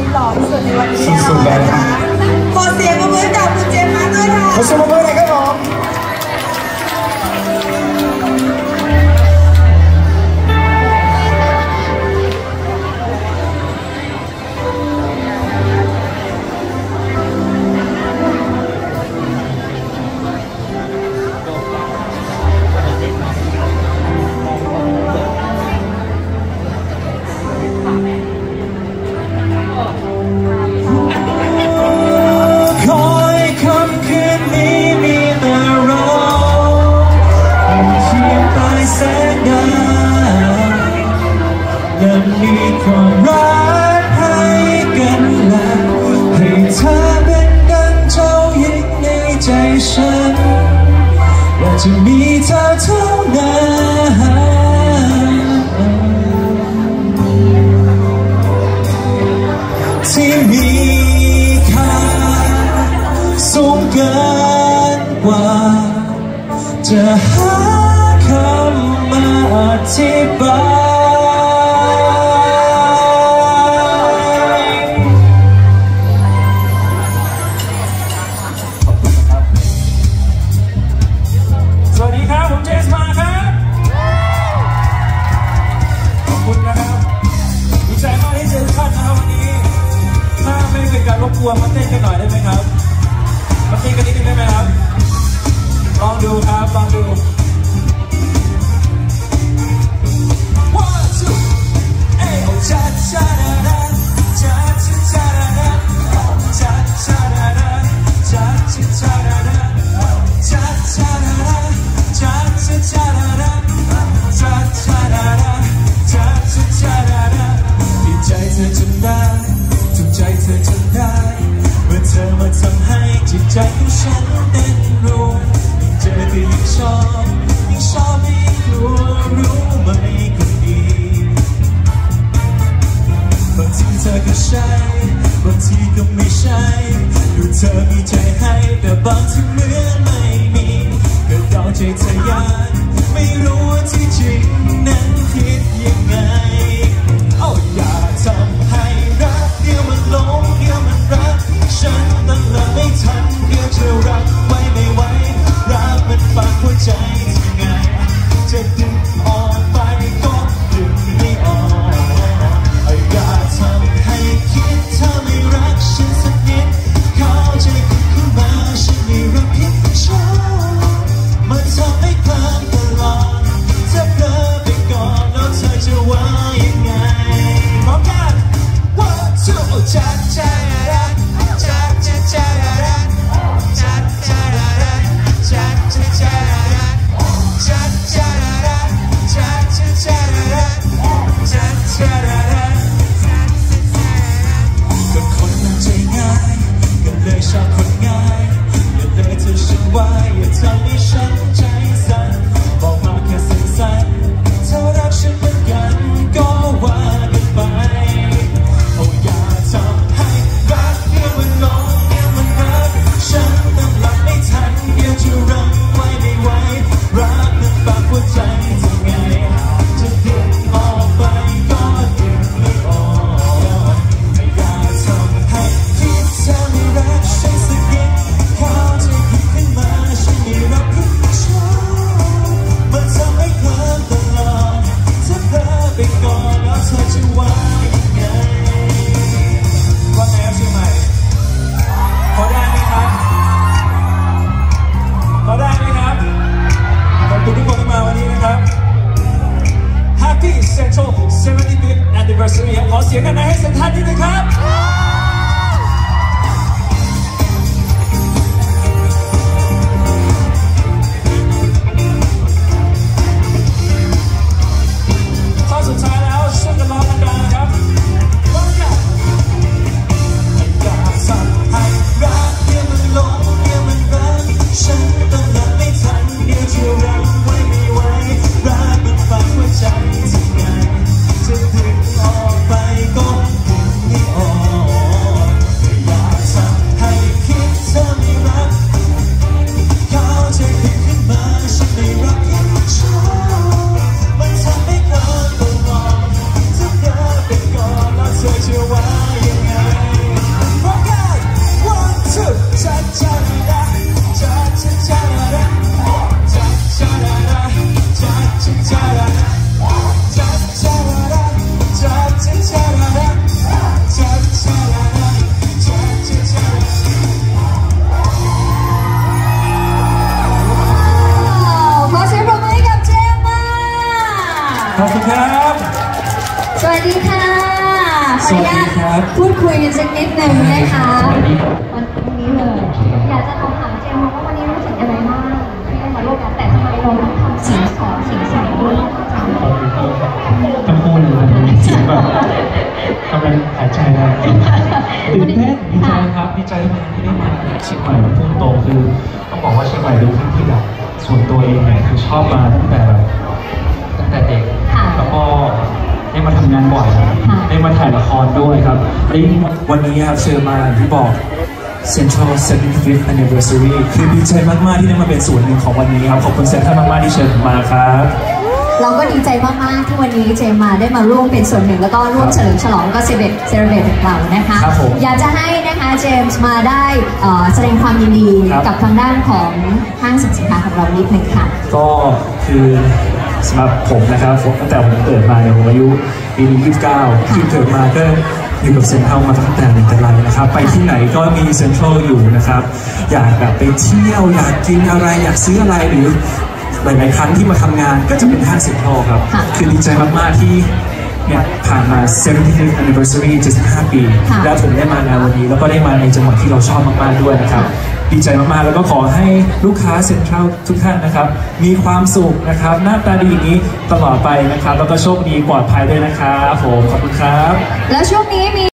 หล่อที่สุดในวันนี้สุดๆเลยนะคะขอเสียงปรบมือกับคุณเจมส์มาด้วยค่ะขอเสียงปรบมือหน่อยครับผมมีความรักให้กันและให้เธอเป็นดังเจ้าหญิงในใจฉันและจะมีเธอเท่านั้นที่มีค่าสูงเกินกว่าจะหาคำมาอธิบายรบกวนมาเต้นกันหน่อยได้ไหมครับมาเต้นกันนิดนึงได้ไหมครับลองดูครับลองดู One two เอ้ยชาชาดาดาชาชาดาดาชาชาดาดาชาชาดาดาชาชาดาดาชาชาดาดาชาชาดาดาชาชาดาดาดีใจเธอจนได้ถูกใจเธอจนได้เมื่อเธอมาทำให้จิตใจของฉันเต้นรู้ยิ่งเจอก็ยิ่งชอบไม่กลัวรู้ไหมคนดีบางทีเธอก็ใช่บางทีก็ไม่ใช่ดูเธอมีใจให้แต่บางทีเหมือนไม่มีก็เดาใจเธออยากไม่รู้ว่าที่จริงนั้นคิดยังไงอย่าทำให้รักเดี๋ยวมันหลงเดี๋ยวมันรักฉันตั้งหลักไม่ทันเดี๋ยวจะรักไว้ไม่ไหวรักมันฝากหัวใจที่ไงจะดึงออกไปก็ดึงไม่ออกอย่าทำให้คิดเธอไม่รักฉันสักนิดเข้าใจขึ้นมาฉันไม่รักผิดชอบมันทำให้เพลินตลอดถ้าเพลินไปก่อนแล้วเธอจะว่ายังไงพร้อมกัน One two ชาชาดาชาชาชาดาชาชาดาชาชาชาดาชาชาดาชาชาชาดาชาชาดาก็คนมันใจง่ายก็เลยชอบคนง่ายอย่าเลยเธอฉันไว้อย่าทำให้ฉันใจสั่นบอกมาแค่สั้นๆเธอรักฉันเหมือนกันก็ว่ากันไปอย่าทำให้อบคุณครับสวัสดีค่ะสวัสดีครับพูดคุยกันสักนิดหนึ่งนะคะสวัสดีครับวันนี้เลยอยากจะถามเจมส์ว่าวันนี้รู้สึกยังไงบ้างที่ได้มาร่วมงานแต่ทำไมเราต้องทำเสียงสองเสียงใสด้วยทั้งคู่เลยนะเสียงแบบกำลังหายใจนะตื่นเต้นดีใจครับดีใจมากที่ได้มาเชียงใหม่พุ่งตรงคือต้องบอกว่าเชียงใหม่เป็นที่แบบส่วนตัวเองเนี่ยคือชอบมาตั้งแต่เด็กแล้วก็ได้มาทำงานบ่อยได้มาถ่ายละครด้วยครับวันนี้ครับเชิญมาที่บอก Central 75th Anniversary คือดีใจมากๆที่ได้มาเป็นส่วนหนึ่งของวันนี้ครับขอบคุณเซ็นทรัลมากๆที่เชิญผมมาครับเราก็ดีใจมากๆที่วันนี้เจมมาได้มาร่วมเป็นส่วนหนึ่งแล้วก็ร่วมเฉลิมฉลองก็เซเลบรตกับเรานะคะอยากจะให้นะคะเจมส์มาได้แสดงความยินดีกับทางด้านของห้างสรรพสินค้าของเรานิดนึงค่ะก็คือสำหรับผมนะครับตั้งแต่ผมเกิดมาผมอายุปีนี้29ที่เกิดมาก็อยู่กับเซ็นทรัลมาตั้งแต่แต่ไรนะครับไปที่ไหนก็มีเซ็นทรัลอยู่นะครับอยากแบบไปเที่ยวอยากกินอะไรอยากซื้ออะไรหรือหลายๆครั้งที่มาทำงานก็จะเป็นห้างเซ็นทรัลครับคือดีใจมากๆที่เนี่ยผ่านมา 75th Anniversary 75 ปีแล้วผมได้มางานวันนี้แล้วก็ได้มาในจังหวัดที่เราชอบมากๆด้วยนะครับดีใจมากๆแล้วก็ขอให้ลูกค้าเซ็นทรัลทุกท่านนะครับมีความสุขนะครับหน้าตาดีอย่างนี้ตลอดไปนะครับแล้วก็โชคดีปลอดภัยด้วยนะครับผมขอบคุณครับแล้วช่วงนี้มี